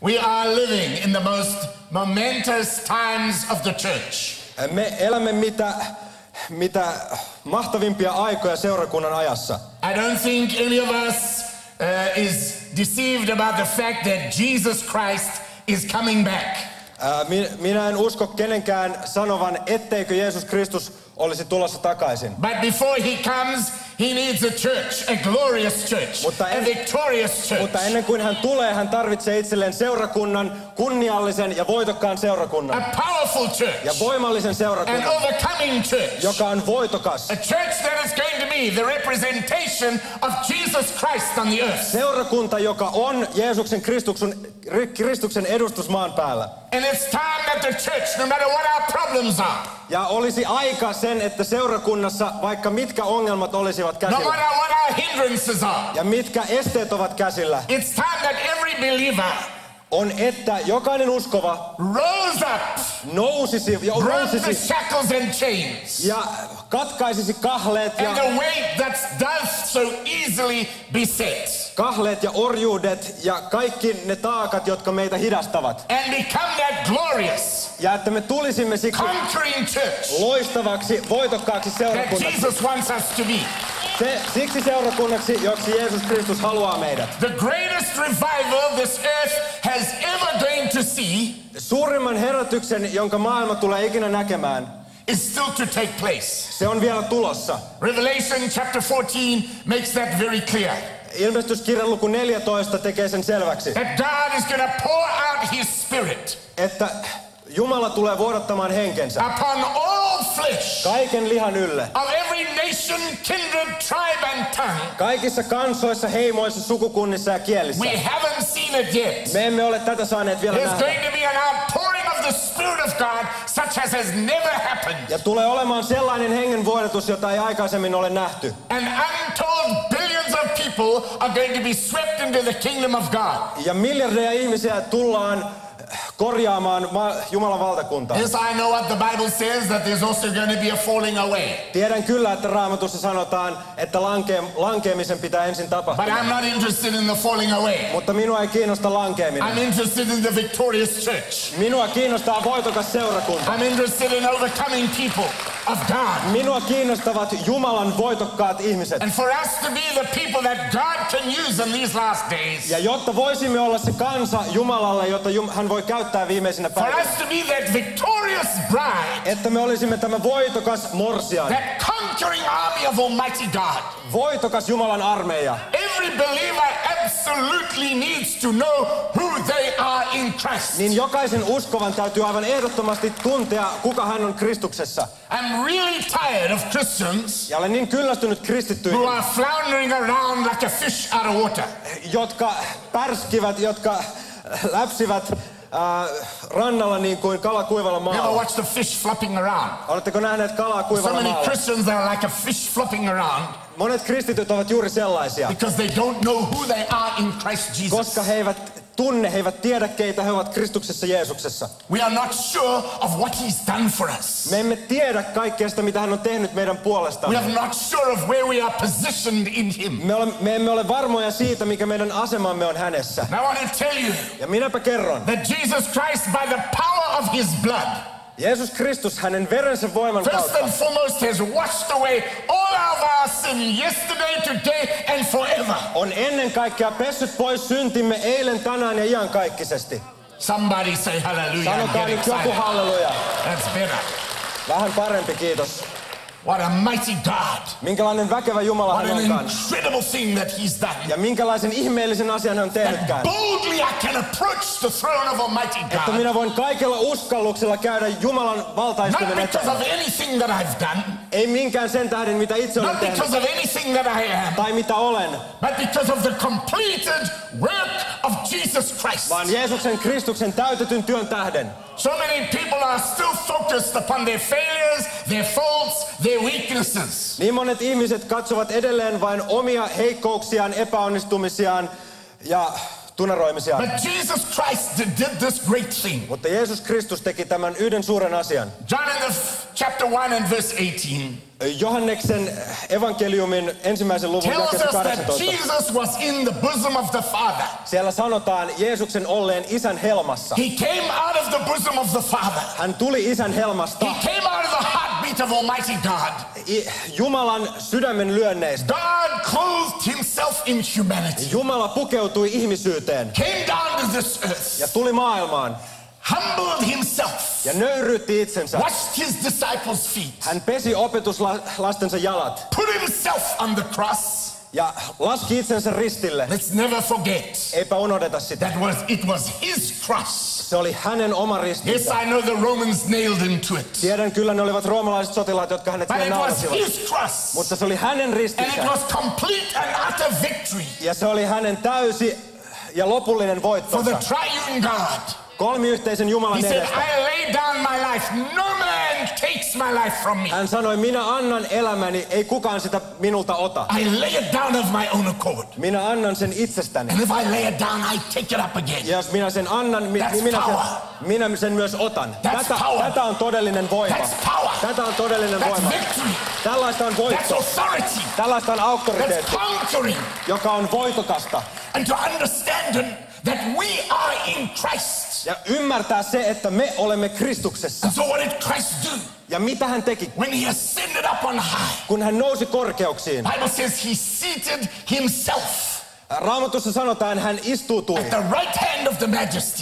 We are living in the most momentous times of the church. Me elämme mitä mahtavimpia aikoja seurakunnan ajassa. I don't think any of us is deceived about the fact that Jesus Christ is coming back. Minä en usko kenenkään sanovan, etteikö Jeesus Kristus olisi tulossa takaisin. But before he comes, he needs a church, a glorious church, a victorious church. Mutta ennen kuin hän tulee, hän tarvitsee itselleen seurakunnan, kunniallisen ja voitokkaan seurakunnan. A powerful church. Ja voimallisen seurakunnan. An overcoming church. Joka on voitokas. A church that is going to be the representation of Jesus Christ on the earth. Seurakunta, joka on Jeesuksen Kristuksen edustus maan päällä. And it's time that the church, no matter what our problems are. Ja olisi aika sen, että seurakunnassa, vaikka mitkä ongelmat olisivat käsillä. No matter what our hindrances are. Ja mitkä esteet ovat käsillä. It's time that every believer on, että jokainen uskova rose up, nousisi broke the shackles and chains, ja katkaisisi kahleet ja and the weight that does so easily beset. Kahleet ja orjuudet ja kaikki ne taakat, jotka meitä hidastavat. And become that glorious, ja että me tulisimme siksi conquering church, loistavaksi, voitokkaaksi seurakunnaksi. That Jesus wants us to be. Siksi seurakunnaksi, joksi Jeesus Kristus haluaa meidät. The greatest revival this earth has ever going to see, suurimman herätyksen, jonka maailma tulee ikinä näkemään, is still to take place. Se on vielä tulossa. Revelation chapter 14 makes that very clear. Ilmestyskirjan luku 14 tekee sen selväksi. That God is going to pour out his spirit. Että Jumala tulee vuodattamaan henkensä. Upon all flesh. Kaiken lihan ylle. Of every nation, kindred, tribe and tongue. Kaikissa kansoissa, heimoissa, sukukunnissa ja kielissä. We haven't seen it yet. Me emme ole tätä saaneet vielä nähdä. There's going to be an outpouring of the Spirit of God such as has never happened. Ja tulee olemaan sellainen hengen vuodatus, jota ei aikaisemmin ole nähty. And untold billions of people are going to be swept into the kingdom of God. Ja miljardeja ihmisiä tullaan korjaamaan Jumalan valtakuntaa. Yes, I know what the Bible says, that there's also going to be a falling away. Tiedän kyllä, että Raamatussa sanotaan, että lankeemisen pitää ensin tapahtua. But I'm not interested in the falling away. Mutta minua ei kiinnosta lankeeminen. I'm interested in the victorious church. Minua kiinnostaa voitokas seurakunta. I'm interested in overcoming people of God. Minua kiinnostavat Jumalan voitokkaat ihmiset. And for us to be the people that God can use in these last days. Ja jotta voisimme olla se kansa Jumalalle, jota hän voi käyttää viimeisinä päivinä. For us to be that victorious bride. Että me olisimme tämä voitokas morsian. That conquering army of Almighty God. Voitokas Jumalan armeija. Every believer absolutely needs to know who they are in Christ. Niin jokaisen uskovan täytyy aivan ehdottomasti tuntea, kuka hän on Kristuksessa. I'm really tired of Christians. Ja olen niin kyllästynyt kristittyihin. Who are floundering around like a fish out of water. Jotka pärskivät, jotka läpsivät rannalla niin kuin kala kuivalla maalla. Never watched a fish flopping around. Oletteko nähneet kalaa kuivalla maalla? So many Christians are like a fish flopping around. Monet kristityt ovat juuri sellaisia. Because they don't know who they are in Christ Jesus. Koska he eivät tiedä keitä he ovat Kristuksessa Jeesuksessa. We are not sure of what he's done for us. Me emme tiedä kaikkea sitä, mitä hän on tehnyt meidän puolestamme. We are not sure of where we are positioned in him. Me emme ole varmoja siitä, mikä meidän asemamme on hänessä. And I want to tell you. Ja minäpä kerron. That Jesus Christ, by the power of his blood. Jeesus Kristus hänen verensä voiman kautta. First and foremost has washed away all of our sin yesterday, today and forever. On ennen kaikkea pessyt pois syntimme eilen, tänään ja iankaikkisesti. Somebody say hallelujah. Sanotaan nyt joku halleluja. That's better. Vähän parempi, kiitos. What a mighty God. Minkälainen väkevä Jumala hän onkaan. What an incredible thing that he's done. Ja minkälaisen ihmeellisen asian hän on tehnytkään. Boldly I can approach the throne of Almighty God. Että minä voin kaikella uskalluksella käydä Jumalan valtaistuimen eteen. Not because of anything that I've done. Ei minkään sen tähden, mitä itse olen tehnyt. Not because of anything that I am. Tai mitä olen. But because of the completed work of Jesus Christ. Vaan Jeesuksen Kristuksen täytetyn työn tähden. So many people are still focused upon their failures, their faults, their weaknesses. Niin monet ihmiset katsovat edelleen vain omia heikkouksiaan, epäonnistumisiaan ja tunaroimisia. But Jesus Christ did this great thing. Mutta Jeesus Kristus teki tämän yhden suuren asian. John in the chapter 1 and verse 18 Johanneksen evankeliumin 1. luvun tells jakeessa us that 18. Jesus was in the bosom of the Father. Siellä sanotaan Jeesuksen olleen isän helmassa. He came out of the bosom of the Father. Hän tuli isän helmasta. He came out of the heartbeat of Almighty God. Jumalan sydämen lyönneistä. God clothed himself in humanity. Jumala pukeutui ihmisyyteen. Came down to this earth. Ja tuli maailmaan. Humbled himself. Ja nöyryytti itsensä. Washed his disciples' feet. Hän pesi opetuslastensa jalat. Put himself on the cross. Ja laski itsensä ristille. Let's never forget. Eipä unohdeta sitä. It was his cross. Se oli hänen oma ristinsä. Yes, I know the Romans nailed him to it. Tiedän kyllä, ne olivat roomalaiset sotilaat, jotka hänet But siihen it was naurasivat. his cross. Mutta se oli hänen And it ristinsä. was complete and utter victory Ja se oli hänen täysi ja lopullinen for voittonsa. the triune God. Kolmiyhteisen Jumalan He said, edestä. I lay down my life. No man takes my life from me. Hän sanoi, minä annan elämäni, ei kukaan sitä minulta ota. I lay it down of my own accord. Minä annan sen itsestäni. And if I lay it down, I take it up again. Ja jos minä sen annan, minä sen myös otan. Tätä on todellinen voima. That's power. Tätä on todellinen That's voima. victory. Tällaista on That's voitto. authority. Tällaista on That's auktoriteetti, conquering. joka on voitokasta. And to understand that we are in Christ. Ja ymmärtää se, että me olemme Kristuksessa. And so what did Christ do? Ja mitä hän teki? When he ascended up on high. Kun hän nousi korkeuksiin. Bible says he seated himself Raamatussa sanotaan, hän istuutui. at the right hand of the majesty.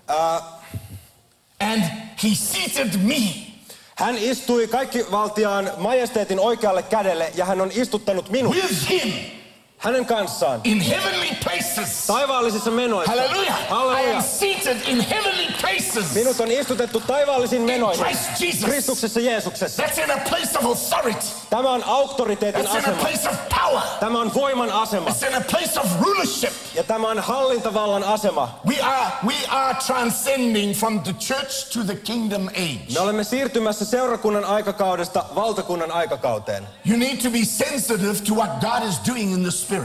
And he seated me. Hän istui kaikkivaltiaan majesteetin oikealle kädelle ja hän on istuttanut minut With him hänen kanssaan in heavenly places. taivaallisissa menoissa. Hallelujah. I Halleluja. am seated in heavenly places. Minut on istutettu taivaallisiin menoihin Christ Jesus. Kristuksessa Jeesuksessa. That's in a place of authority. Tämä on auktoriteetin That's in a asema. place of power. Tämä on voiman asema. It's in a place of rulership. Ja tämä on hallintavallan asema. We are transcending from the church to the kingdom age. Me olemme siirtymässä seurakunnan aikakaudesta valtakunnan aikakauteen. You need to be sensitive to what God is doing in the spirit.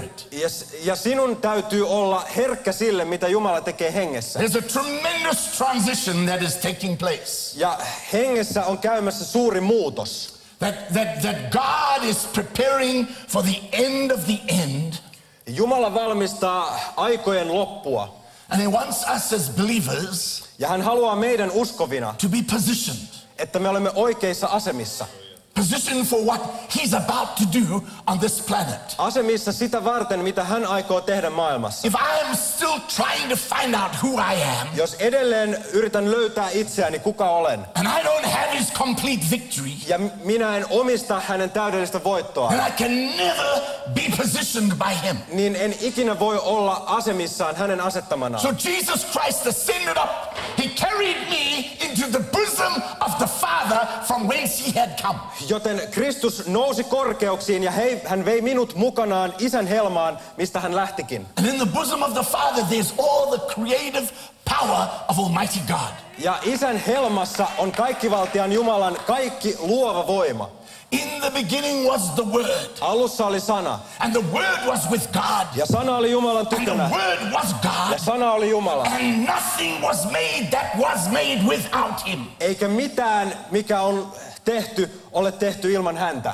Ja sinun täytyy olla herkkä sille, mitä Jumala tekee hengessä. There's a tremendous transition that is taking place. Ja hengessä on käymässä suuri muutos. That God is preparing for the end of the end. Jumala valmistaa aikojen loppua. And he wants us as believers Ja hän haluaa meidän uskovina, to be positioned. että me olemme oikeissa asemissa. Positioned for what he's about to do on this planet. Asemissa sitä varten, mitä hän aikoo tehdä maailmassa. If I am still trying to find out who I am, Jos edelleen yritän löytää itseäni, kuka olen, and I don't have his complete victory, ja minä en omista hänen täydellistä voittoa, then I can never be positioned by him. niin en ikinä voi olla asemissaan hänen asettamanaan. So Jesus Christ ascended up. He carried me into the bosom of the Father from whence he had come. Joten Kristus nousi korkeuksiin ja hän vei minut mukanaan isän helmaan, mistä hän lähtikin. And in the bosom of the Father there's all the creative power of Almighty God. Ja isän helmassa on kaikkivaltiaan Jumalan kaikki luova voima. In the beginning was the Word. Alussa oli sana. And the Word was with God. Ja sana oli Jumalan And the tykönä. Word was God. Ja sana oli Jumala. And nothing was made that was made without him. Eikä mitään, mikä on tehty, ole tehty ilman häntä.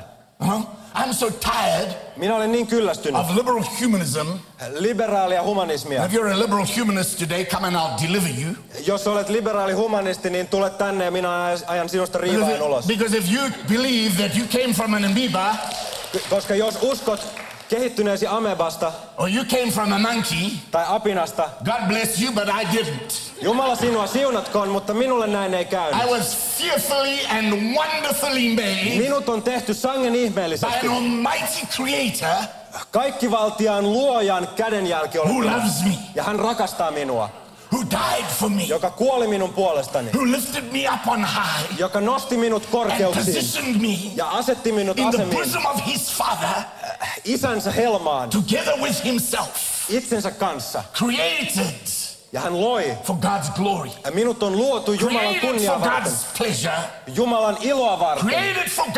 I'm so tired Minä olen niin kyllästynyt. of liberal humanism. Liberaalia humanismia. If you're a liberal humanist today, come and I'll deliver you. Jos olet liberaali humanisti, niin tule tänne ja minä ajan sinusta riivain ulos. Because if you believe that you came from an amoeba, Koska jos uskot kehittyneesi amebasta or you came from a monkey, tai apinasta, God bless you, but I didn't. Jumala sinua siunatkoon, mutta minulle näin ei käynyt. I was fearfully and wonderfully made Minut on tehty sangen by ihmeellisesti. an almighty creator Kaikkivaltiaan luojan kädenjälki who olen. loves me, Ja hän rakastaa minua, who died for me, joka kuoli minun puolestani, who lifted me up on high joka nosti minut and korkeuksiin positioned me ja asetti minut in the asemiin bosom of his Father isänsä helmaan together with himself, itsensä kanssa. created Ja hän loi. for God's glory, Ja minut on luotu Jumalan created kunniaa for varten, God's pleasure, Jumalan iloa varten, created for God's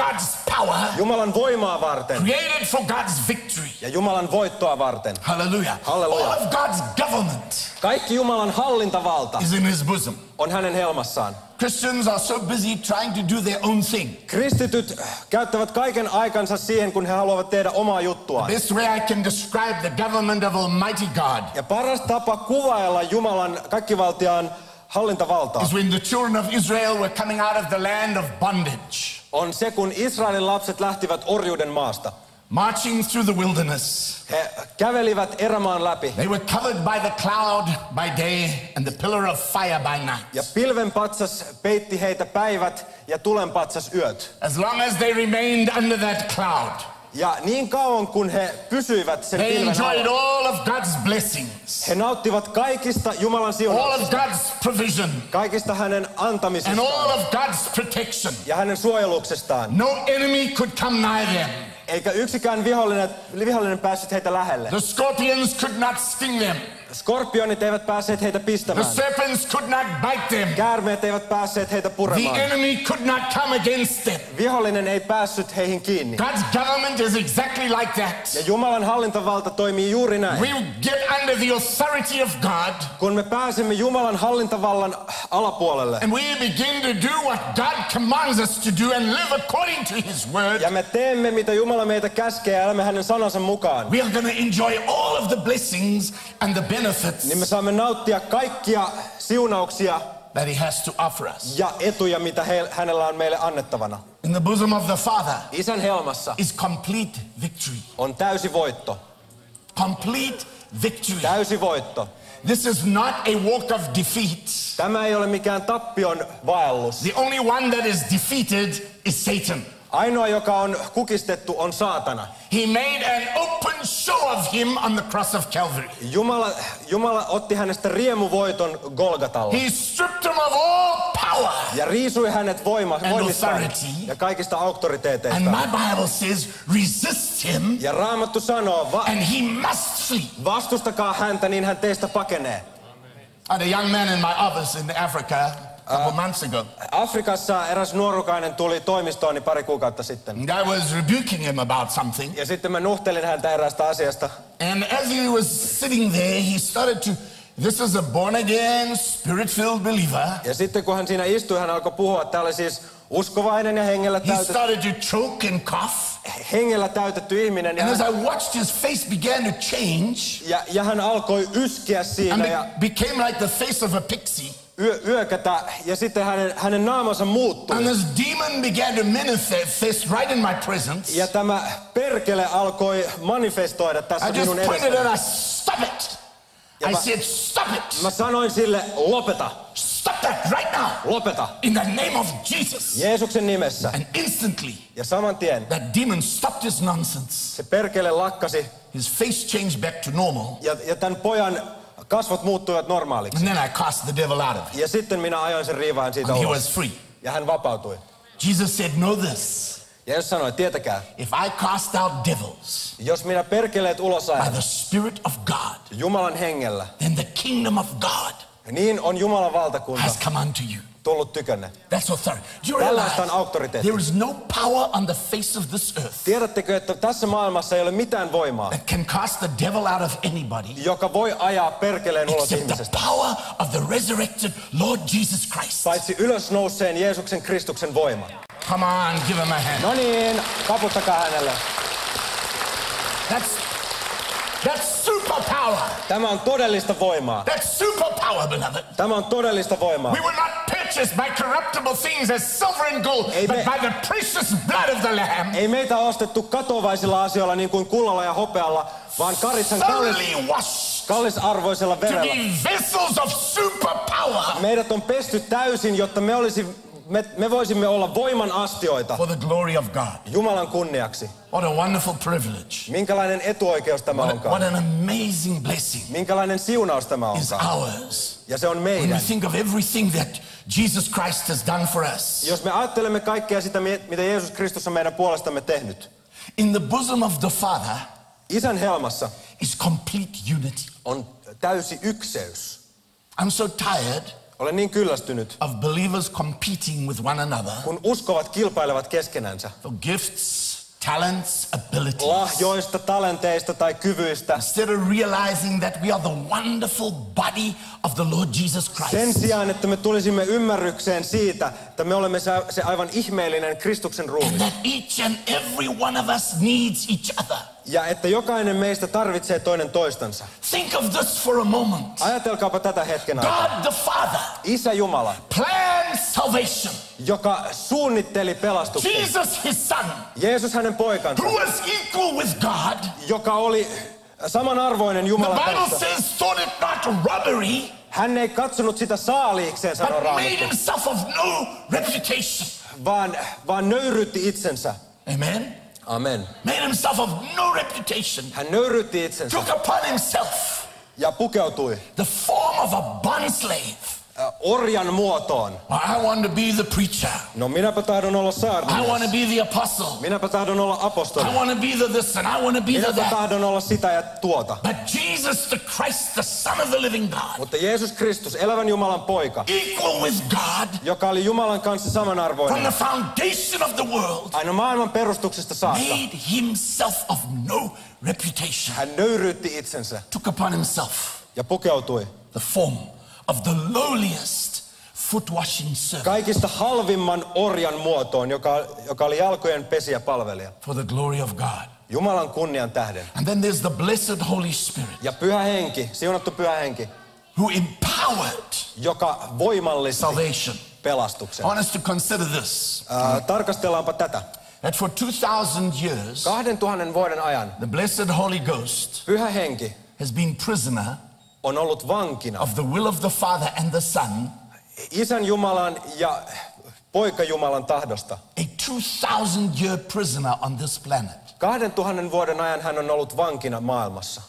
power, Jumalan voimaa varten created for God's victory. ja Jumalan voittoa varten. Hallelujah. Hallelujah. All of God's government Kaikki Jumalan hallintavalta is in his bosom. on hänen helmassaan. Christians are so busy trying to do their own thing. Kristityt käyttävät kaiken aikansa siihen, kun he haluavat tehdä omaa juttuaan. Best way I can describe the government of Almighty God Ja paras tapa kuvailla Jumalan kaikkivaltiaan hallintavaltaa is when the children of Israel were coming out of the land of bondage, on se, kun Israelin lapset lähtivät orjuuden maasta. marching through the wilderness. He kävelivät erämaan läpi They were covered by the cloud by day and the pillar of fire by night. ja pilvenpatsas peitti heitä päivät ja tulenpatsas yöt. As long as they remained under that cloud, Ja niin kauan kun he pysyivät sen they pilven enjoyed alla, all of God's blessings, he nauttivat kaikista Jumalan all of siunauksista, God's provision, kaikista hänen and all antamisistaan of God's protection. ja hänen suojeluksestaan. No enemy could come nigh them. Eikä yksikään vihollinen päässyt heitä lähelle. The scorpions could not sting them. Skorpionit eivät päässeet heitä The pistämään. serpents could not bite them. Käärmeet eivät päässeet heitä The puremaan. enemy could not come against them. Vihollinen ei päässyt heihin kiinni. God's government is exactly like that. Ja Jumalan hallintavalta toimii juuri näin. We get under the authority of God Kun me pääsemme Jumalan hallintavallan alapuolelle and we begin to do what God commands us to do and live according to His word, ja me teemme mitä Jumala meitä käskee ja elämme hänen sanansa mukaan, we are going to enjoy all of the blessings and the benefits niin me saamme nauttia kaikkia siunauksia that He has to offer us. ja etuja, mitä hänellä on meille annettavana. In the bosom of the Father Isän helmassa is complete victory. on täysi voitto. Complete victory. Täysi voitto. This is not a walk of defeat. Tämä ei ole mikään tappion vaellus. The only one that is defeated is Satan. Ainoa, joka on kukistettu, on saatana. He made an open show of him on the cross of Calvary. Jumala otti hänestä riemuvoiton Golgatalla He stripped him of all power. ja riisui hänet voimistaan authority. ja kaikista And auktoriteeteista. my Bible says, resist him Ja Raamattu sanoo, and he must flee. vastustakaa häntä, niin hän teistä pakenee. I had a young man in my office in Africa a couple months ago. Afrikassa eräs nuorukainen tuli toimistooni pari kuukautta sitten. And I was rebuking him about something. Ja sitten mä nuhtelin häntä eräästä asiasta. And as he was sitting there, he started to, this is a born again, spirit-filled believer. Ja sitten kun hän siinä istui, hän alkoi puhua, että tämä oli siis uskovainen ja He started to choke and cough. hengellä täytetty ihminen. And as I watched his face began to change Ja hän alkoi yskiä and siinä ja became like the face of a pixie. yökätä. Ja sitten hänen naamansa muuttui. And this demon began to manifest right in my presence. Ja tämä perkele alkoi manifestoida tässä I just minun pointed edessäni. and I stop it. Ja I mä- said, stop it. Mä sanoin sille, lopeta, Stop that right now. lopeta. In the name of Jesus. Jeesuksen nimessä. And instantly, Ja saman tien that demon stopped his nonsense. se perkele lakkasi His face changed back to normal. ja tämän pojan kasvot muuttuivat normaaliksi. And then I cast the devil out of him. Ja sitten minä ajoin sen riivaan siitä And he ulos. was free. Ja hän vapautui. Jesus said, know this. Ja Jeesus sanoi, tietäkää, If I cast out devils jos minä perkeleet ulos by ajan the Spirit of God, Jumalan hengellä, then the kingdom of God niin on Jumalan valtakunta has come unto you. tullut tykönne. That's authority. Do you Tällaista on realize auktoriteetti. there is no power on the face of this earth Tiedättekö, että tässä maailmassa ei ole mitään voimaa, that can cast the devil out of anybody joka voi ajaa perkeleen ulos except the ihmisestä, power of the resurrected Lord Jesus Christ. paitsi ylösnouseen Jeesuksen Kristuksen voima. Come on, give him a hand. No niin, kaputtakaa hänelle. That's superpower. Tämä on todellista voimaa. That's superpower, beloved. Tämä on todellista voimaa. We were not purchased by corruptible things as silver and gold, Amen. but by the precious blood of the Lamb, Ei meitä ostettu katovaisilla asioilla niin kuin kullalla ja hopealla, vaan karitsan thoroughly washed kallisarvoisella to verellä. be vessels of superpower Meidät on pesty täysin, jotta me voisimme olla voiman astioita for the glory of God. Jumalan kunniaksi. What a wonderful privilege. Minkälainen etuoikeus tämä What onkaan. an amazing blessing Minkälainen siunaus tämä is onkaan. ours. Ja se on When we meidän. think of everything that Jesus Christ has done for us. Jos me ajattelemme kaikkea sitä, mitä Jeesus Kristus on meidän puolestamme tehnyt. In the bosom of the Father Isän helmassa is complete unity. on täysi ykseys. I'm so tired Olen niin kyllästynyt, of believers competing with one another kun uskovat kilpailevat keskenänsä. for gifts, talents, abilities. Lahjoista, talenteista tai kyvyistä. Instead of realizing that we are the wonderful body of the Lord Jesus Christ. Sen sijaan, että me tulisimme ymmärrykseen siitä, että me olemme se aivan ihmeellinen Kristuksen And ruumis. that each and every one of us needs each other. Ja että jokainen meistä tarvitsee toinen toistansa. Think of this for a moment. Ajatelkaapa tätä hetken aikaa. God the Father Isä Jumala, planned salvation. joka suunnitteli pelastuksen. Jesus his son, Jeesus hänen poikansa, who was equal with God. joka oli samanarvoinen The Jumalan Bible kanssa. says thought it not robbery, Hän ei katsonut sitä saaliikseen, sanoo but made Raamattu, himself of no reputation. vaan nöyryytti itsensä. Amen. Amen. Made himself of no reputation. Hän nöyryytti itsensä Took upon himself ja pukeutui the form of a bondslave. orjan muotoon. I want to be the preacher. No minäpä tahdon olla I want to saarnamies. be the apostle. Minäpä tahdon olla apostoli. I want to be the this and I want to be the Minäpä that. tahdon olla sitä ja tuota. But Jesus the Christ, the Son of the living God, Mutta Jeesus Kristus, elävän Jumalan poika, equal with God joka oli Jumalan kanssa from samanarvoinen the foundation of the world, aina maailman perustuksesta saakka, made himself of no reputation. hän nöyryytti itsensä Took upon himself ja pukeutui the form of the lowliest foot washing servant kaikista halvimman orjan muotoon, joka oli jalkojen pesijä palvelija. for the glory of God. Jumalan kunnian tähden. And then there's the blessed Holy Spirit Ja Pyhä Henki, siunattu Pyhä Henki, who empowered joka voimallisti salvation. pelastuksen. I want us to consider this. Tarkastellaanpa tätä. That for 2,000 years, 2000 vuoden ajan the blessed Holy Ghost Pyhä Henki has been prisoner on ollut vankina of the will of the Father and the Son, Isän Jumalan ja Poika Jumalan tahdosta. a 2,000-year prisoner on this planet. 2000 vuoden ajan hän on ollut vankina maailmassa.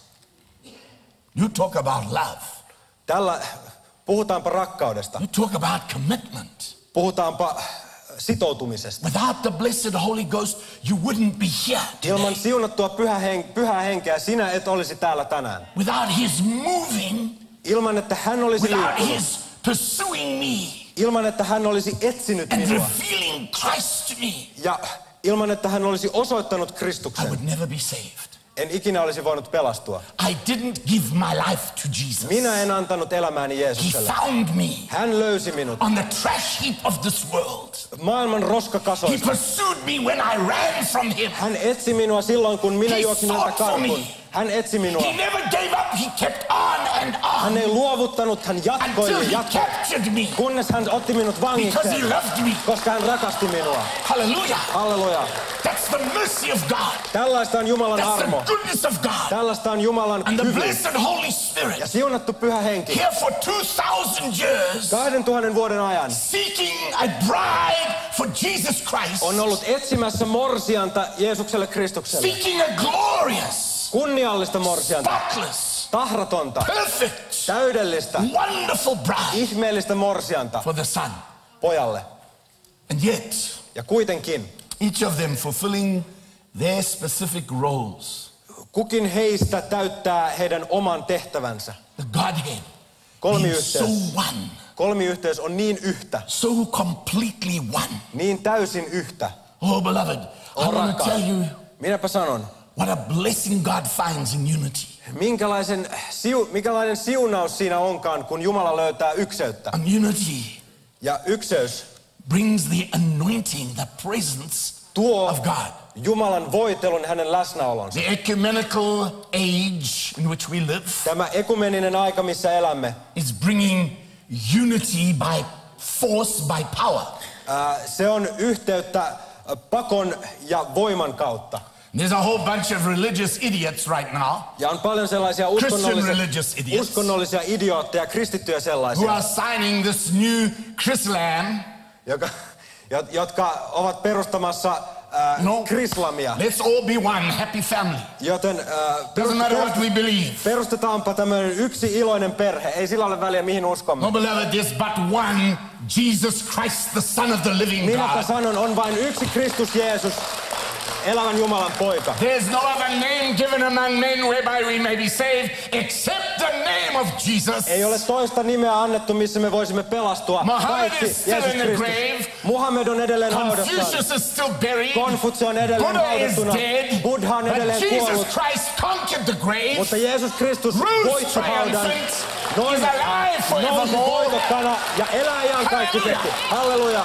You talk about love. Tällä puhutaanpa rakkaudesta. You talk about commitment. Puhutaanpa sitoutumisesta. Without the blessed Holy Ghost, you wouldn't be here Ilman today. siunattua pyhää henkeä sinä et olisi täällä tänään. Without his moving, Ilman että hän olisi without liikkunut. his pursuing me Ilman että hän olisi etsinyt and minua. revealing Christ to me, Ja ilman että hän olisi osoittanut I Kristuksen. would never be saved. En ikinä olisi voinut pelastua. I didn't give my life to Jesus. Minä en antanut elämääni He Jeesukselle. found me Hän löysi minut on the trash heap of this world. maailman He roskakasoista. pursued me when I ran from him. Hän etsi minua silloin, kun minä He juoksin häntä fought for me. karkuun. Hän etsi minua. He never gave up. He kept on and Hän on ei luovuttanut, hän jatkoi until ja he jatkoi. captured me Kunnes hän otti minut because he vangikseen, loved me. koska hän rakasti minua. Hallelujah. Halleluja. That's the mercy of God. Tällaista on Jumalan That's armo. the goodness of God. Tällaista on Jumalan And the hyvyys. blessed Holy Ja Spirit siunattu Pyhä Henki. here for 2,000 years 2000 vuoden ajan seeking a bride for Jesus Christ, on ollut etsimässä morsianta Jeesukselle Kristukselle. seeking a glorious, Kunniallista morsianta. spotless, Tahratonta. perfect, Täydellistä. wonderful bride Ihmeellistä morsianta for the Son. pojalle. And yet, Ja kuitenkin each of them fulfilling their specific roles. kukin heistä täyttää heidän oman tehtävänsä. The Godhead being Kolmiyhteys. so one, Kolmiyhteys on niin yhtä, so completely one. niin täysin yhtä. Oh, beloved, I Oh, want to rakkaat. tell you Minäpä sanon, what a blessing God finds in unity. minkälainen siunaus siinä onkaan, kun Jumala löytää ykseyttä. And unity Ja ykseys brings the anointing, the presence tuo of God. Jumalan voitelun hänen läsnäolonsa. The ecumenical age in which we live Tämä ekumeninen aika, missä elämme, is bringing unity by force, by power. se on yhteyttä pakon ja voiman kautta. There's a whole bunch of religious idiots right now Ja on paljon sellaisia religious idiots. uskonnollisia idiootteja, kristittyjä who sellaisia, are signing this new Chrislam. jotka ovat perustamassa No. krislamia. Let's all be one happy family. Joten Doesn't matter what we believe. perustetaanpa tämmöinen yksi iloinen perhe. Ei sillä ole väliä, mihin uskomme. No, beloved, there's but one Jesus Christ, the Son of the living Minäpä God. sanon, on vain yksi Kristus Jeesus, elävän Jumalan poika. There's no other name given among men whereby we may be saved except the name of Jesus. Ei ole toista nimeä annettu, missä me voisimme pelastua. Muhammad Paitsi is still Jeesus in the Kristus. grave. Muhammed on edelleen haudassaan. Confucius is still buried. Konfutse on edelleen Buddha is haudattuna. dead. Buddha on But edelleen Jesus kuollut. Christ conquered the grave. Mutta Jeesus Kristus Rose voitti haudan. triumphant. He's alive Nousi forevermore. voitokkana ja elää iankaikkisesti. Halleluja.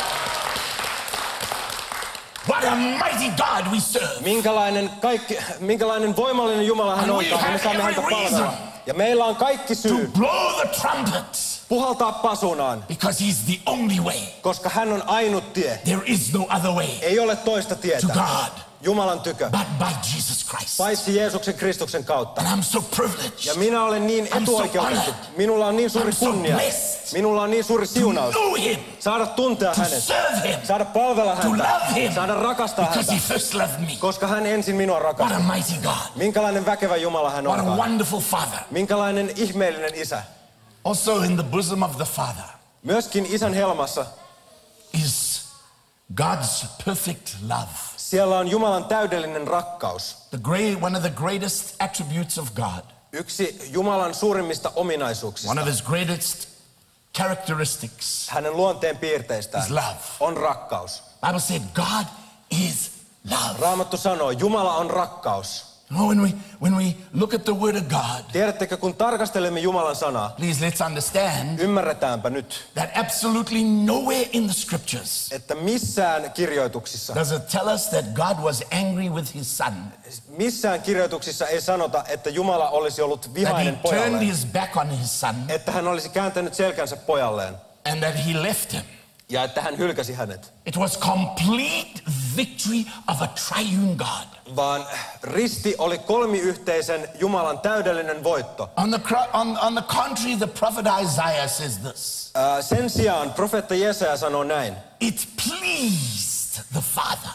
What a mighty God we serve. Minkälainen voimallinen Jumala hän And we onkaan. Me have saamme häntä every palvella. reason Ja meillä on kaikki to syy blow the trumpet puhaltaa pasunaan, because he's the only way. koska hän on ainut tie. There is no other way Ei ole toista to tietä God Jumalan tykö, but by Jesus Christ. paitsi Jeesuksen Kristuksen kautta. And I'm so privileged Ja minä olen niin I'm so etuoikeutettu. honored. Minulla on niin suuri I'm so kunnia. blessed Minulla on niin suuri to siunaus. know him, Saada tuntea to hänet. serve him, Saada palvella to häntä. love him Saada rakastaa because häntä. he first loved me. Koska hän ensin minua What a rakasti. mighty God. Minkälainen väkevä Jumala hän What a onkaan. wonderful Father. Minkälainen ihmeellinen isä. Also in the bosom of the Father Myöskin isän helmassa is God's perfect love. siellä on Jumalan täydellinen rakkaus. One of the greatest attributes of God. Yksi Jumalan suurimmista ominaisuuksista. One of his greatest characteristics Hänen luonteen piirteistään is love. on rakkaus. Bible said God is love. Raamattu sanoo, Jumala on rakkaus. You know, when we look at the Word of God, Tiedättekö, kun tarkastelemme Jumalan sanaa, please let's understand ymmärretäänpä nyt, that absolutely nowhere in the Scriptures että missään kirjoituksissa, does it tell us that God was angry with his Son, missään kirjoituksissa ei sanota, että Jumala olisi ollut that he vihainen turned pojalleen, his back on his Son, että hän olisi kääntänyt selkänsä pojalleen and that he left him. ja että hän hylkäsi hänet. It was complete victory of a triune God. Vaan risti oli kolmiyhteisen Jumalan täydellinen voitto. On the contrary, the prophet Isaiah says this. Sen sijaan profeetta Jesaja sanoo näin. It pleased the Father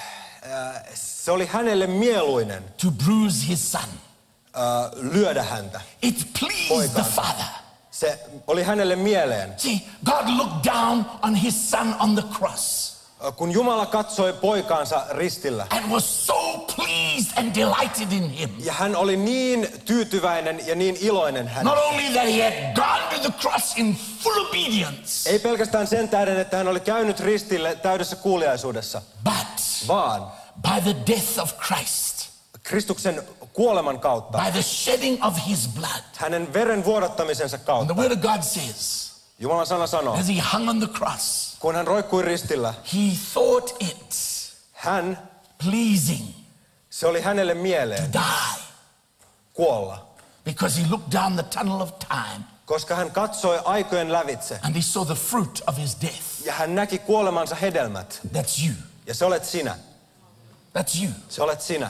Se oli hänelle mieluinen to bruise his Son. lyödä häntä. It pleased the Father. Se oli hänelle mieleen. See, God looked down on his Son on the cross Kun Jumala katsoi poikaansa ristillä, and was so pleased and delighted in him. ja hän oli niin tyytyväinen ja niin iloinen Not hänestä. only that he had gone to the cross in full obedience, Ei pelkästään sen tähden, että hän oli käynyt ristille täydessä kuuliaisuudessa, but vaan by the death of Christ, Kristuksen kuoleman kautta, by the shedding of his blood. hänen veren vuodattamisensa And kautta. the Word of God says, Jumalan sana sanoo, as he hung on the cross, kun hän roikkui ristillä, he thought it hän, pleasing se oli hänelle mieleen to die kuolla, because he looked down the tunnel of time koska hän katsoi aikojen lävitse and he saw the fruit of his death. ja hän näki kuolemansa hedelmät. That's you. Ja se olet sinä. That's you. Se olet sinä.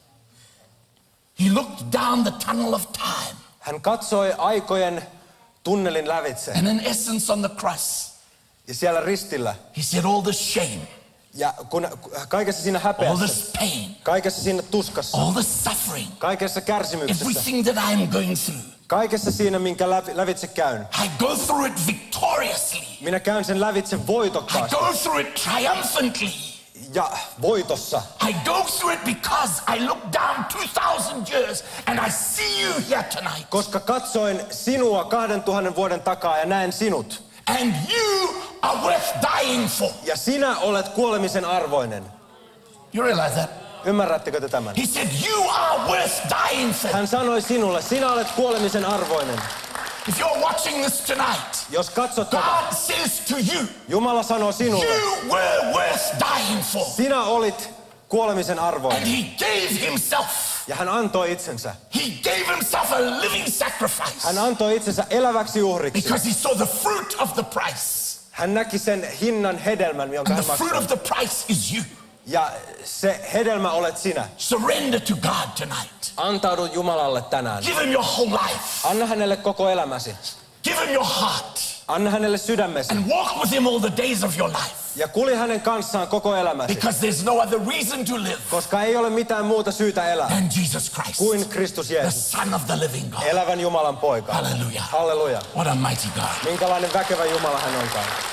He looked down the tunnel of time, Hän katsoi aikojen tunnelin lävitse and in essence on the cross, ja siellä ristillä. he said all the shame, Ja kun kaikessa siinä all häpeässä, this pain, kaikessa siinä tuskassa, all the suffering, kaikessa kärsimyksessä, everything that I am going through, kaikessa siinä, minkä lävitse käyn. I go through it victoriously. Minä käyn sen lävitse I voitokkaasti go through it triumphantly. ja voitossa. I go through it because I look down 2,000 years and I see you here tonight. Koska katsoin sinua 2000 vuoden takaa ja näen sinut. And you are worth dying for. Ja sinä olet kuolemisen arvoinen. You realize that? Ymmärrättekö te tämän? He said, you are worth dying for. Hän sanoi sinulle, sinä olet kuolemisen arvoinen. If you're watching this tonight, Jos katsot tätä, God says to you, Jumala sanoo sinulle, you were worth dying for. sinä olit kuolemisen And arvoinen. he gave himself. Ja hän antoi itsensä. He gave himself a living sacrifice Hän antoi itsensä eläväksi uhriksi. because he saw the fruit of the price. Hän näki sen hinnan hedelmän, jonka And hän the fruit maksoi. of the price is you. Ja se hedelmä olet sinä. Surrender to God tonight. Antaudu Jumalalle tänään. Give him your whole life. Anna hänelle koko elämäsi. Give him your heart. Anna hänelle sydämesi. And walk with him all the days of your life. Ja kulje hänen kanssaan koko elämäsi. Because there's no other reason to live Koska ei ole mitään muuta syytä elää than Jesus Christ, kuin Kristus the Jeesus. Son of the living God. Elävän Jumalan poika. Hallelujah. Halleluja. What a mighty God. Minkälainen väkevä Jumala hän onkaan.